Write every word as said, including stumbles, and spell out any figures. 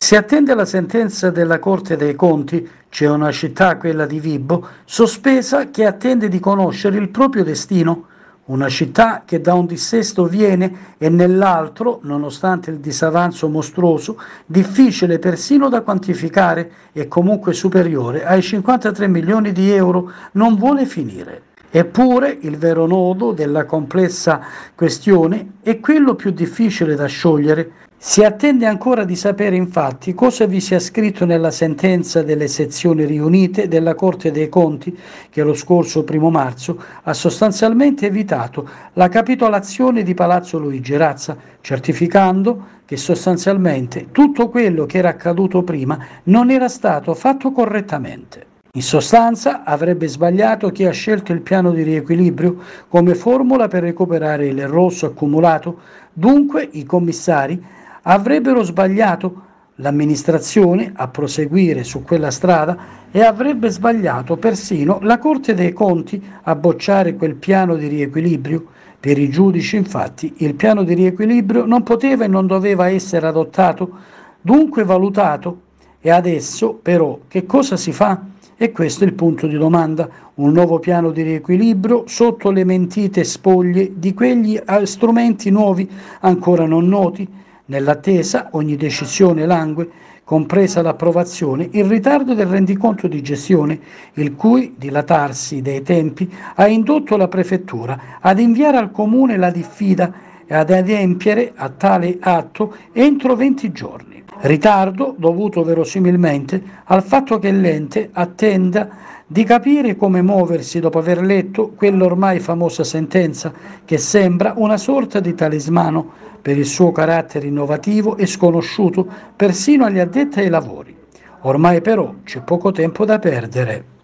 Si attende la sentenza della Corte dei Conti, c'è una città, quella di Vibo, sospesa che attende di conoscere il proprio destino. Una città che da un dissesto viene e nell'altro, nonostante il disavanzo mostruoso, difficile persino da quantificare e comunque superiore ai cinquantatré milioni di euro, non vuole finire. Eppure il vero nodo della complessa questione è quello più difficile da sciogliere. Si attende ancora di sapere infatti cosa vi sia scritto nella sentenza delle sezioni riunite della Corte dei Conti che lo scorso primo marzo ha sostanzialmente evitato la capitolazione di Palazzo Luigi Razza, certificando che sostanzialmente tutto quello che era accaduto prima non era stato fatto correttamente. In sostanza avrebbe sbagliato chi ha scelto il piano di riequilibrio come formula per recuperare il rosso accumulato, dunque i commissari avrebbero sbagliato l'amministrazione a proseguire su quella strada e avrebbe sbagliato persino la Corte dei Conti a bocciare quel piano di riequilibrio. Per i giudici, infatti, il piano di riequilibrio non poteva e non doveva essere adottato, dunque valutato. E adesso, però, che cosa si fa? E questo è il punto di domanda. Un nuovo piano di riequilibrio sotto le mentite spoglie di quegli strumenti nuovi ancora non noti. Nell'attesa ogni decisione langue, compresa l'approvazione, il ritardo del rendiconto di gestione, il cui dilatarsi dei tempi ha indotto la prefettura ad inviare al comune la diffida e ad adempiere a tale atto entro venti giorni. Ritardo dovuto verosimilmente al fatto che l'ente attenda di capire come muoversi dopo aver letto quell'ormai famosa sentenza che sembra una sorta di talismano per il suo carattere innovativo e sconosciuto persino agli addetti ai lavori. Ormai però c'è poco tempo da perdere.